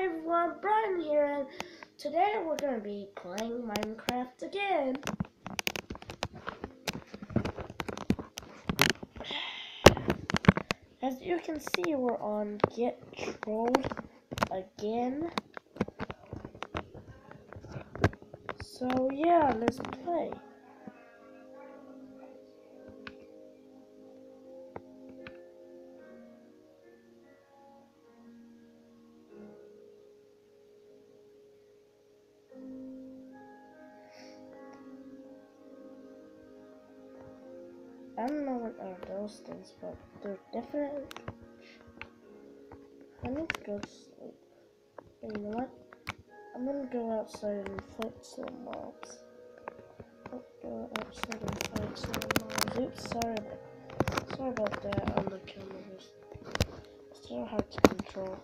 everyone, Brian here, and today we're going to be playing Minecraft again. As you can see, we're on Get Trolled again. So yeah, let's play. I don't know what are those things, but they're definitely. I need to go to sleep. But you know what? I'm gonna go outside and fight some mobs. Go outside and fight some mobs. Oops, sorry about that on the camera. It's so hard to control.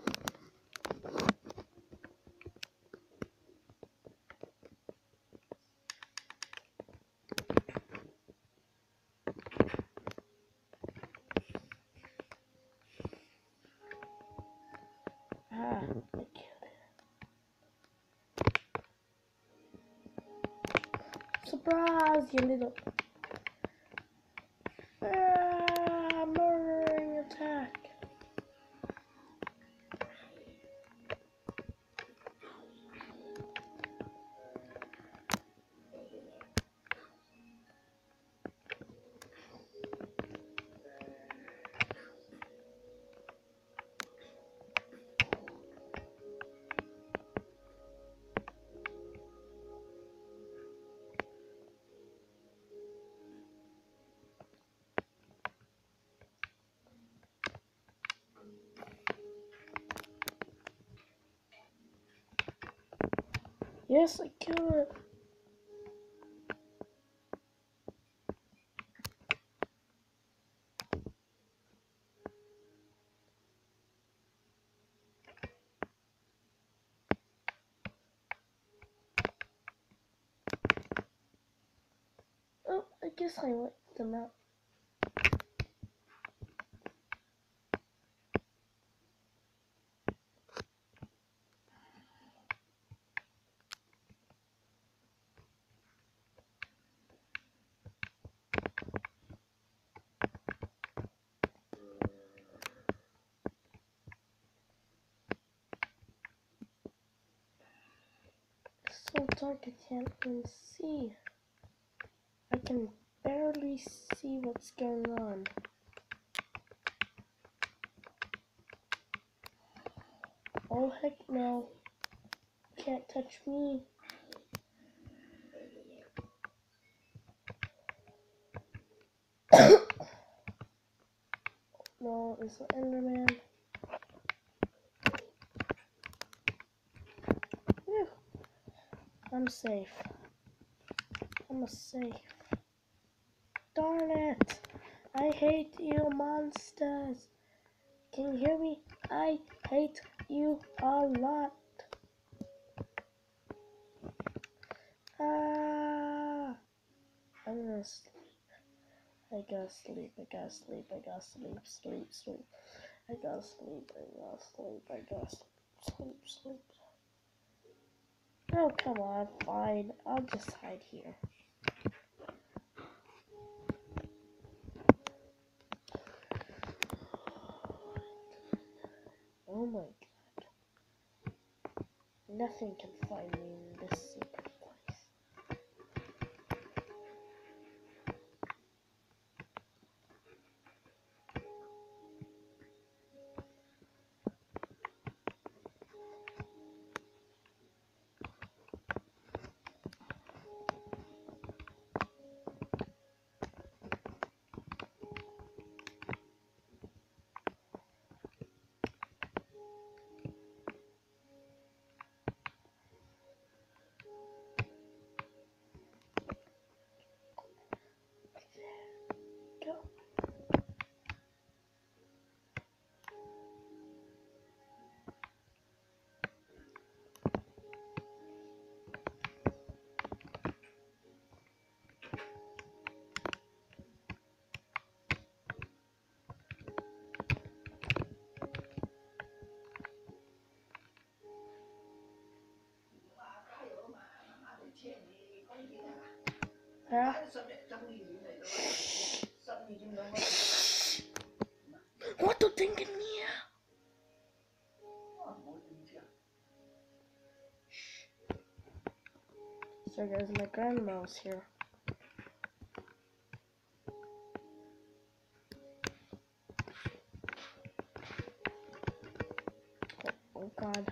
I killed it. Surprise, you little. Murdering attack. Yes, I killed it. Oh, I guess I wiped them out. It's so dark I can't even see. I can barely see what's going on. Oh heck no. Can't touch me. No, it's an Enderman. Whew. I'm safe. I'm safe. Darn it! I hate you monsters! Can you hear me? I hate you a lot. Ah! I'm gonna sleep. I gotta sleep. I gotta sleep. I gotta sleep. Sleep. I gotta sleep. I gotta sleep. I gotta sleep. Oh, come on. Fine. I'll just hide here. Oh my god. Nothing can find me in this secret place. Hả? What do you think in here? So guys, my grandma's here. Oh god.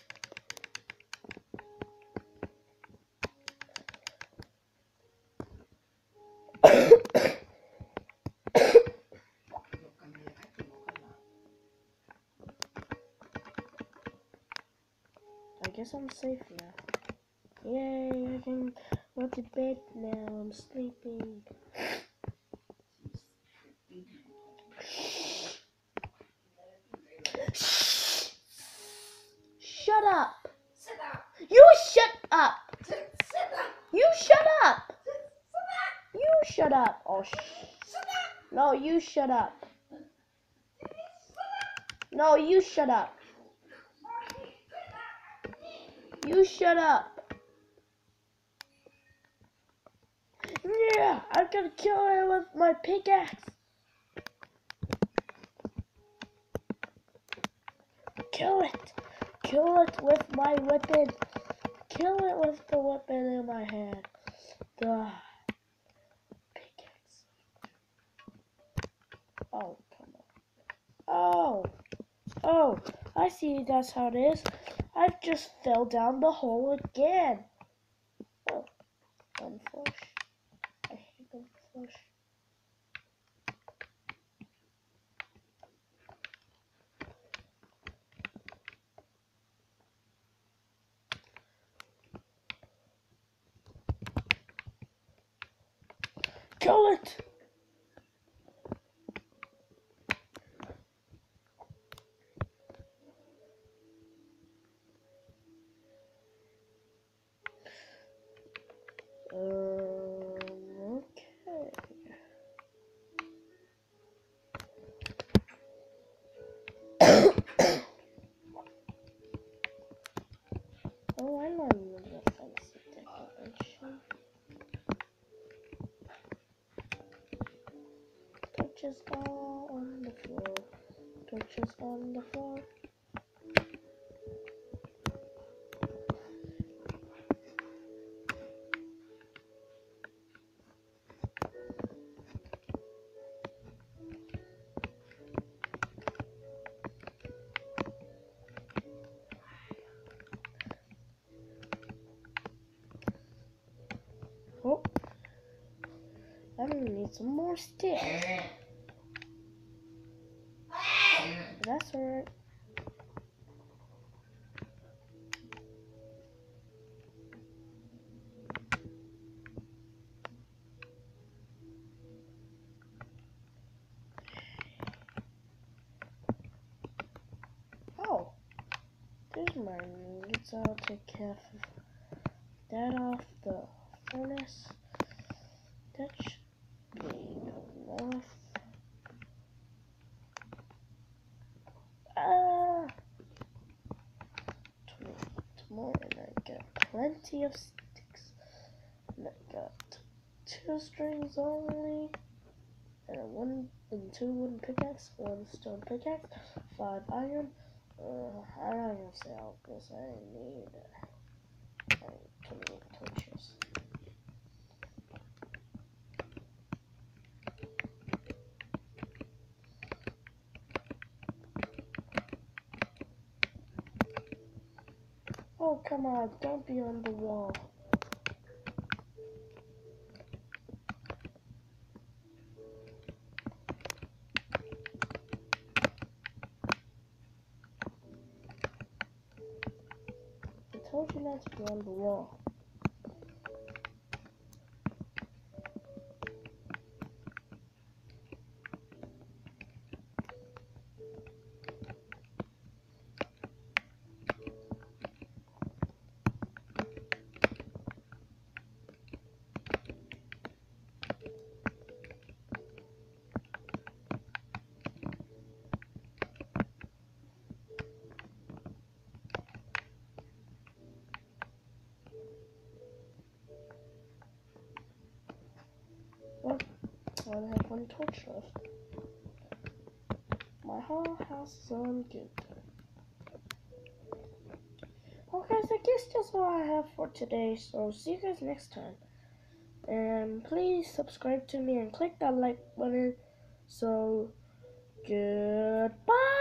I guess I'm safe now. Yay, I can go to bed now. I'm sleeping. Shut up! Sit up! You shut up! Sit up! You shut up! Sit You shut up! Oh, up! no, you shut up! No, you shut up! You shut up! Yeah, I'm gonna kill it with my pickaxe! Kill it! Kill it with my weapon! Kill it with the weapon in my hand! The pickaxe. Oh, come on. Oh! Oh! I see that's how it is. I've just fell down the hole again! Oh, unflush. I hate unflush. Kill it! Okay. Oh, I know you need a fancy decoration. Torches all on the floor. Torches on the floor. Oh, I'm gonna need some more sticks. That's alright. Oh, there's my needs. I'll take care of that off the furnace. That should be enough. Ah! 20 more, and I got plenty of sticks. And I got 2 strings only, and and 2 wooden pickaxe, 1 stone pickaxe, 5 iron. I'm not gonna say all this. I need 28 torches. Oh, come on, don't be on the wall. I told you not to be on the wall. Well, I only have one torch left. My whole house is on good. Well, guys, I guess that's all I have for today. So, see you guys next time. And please subscribe to me and click that like button. So, goodbye.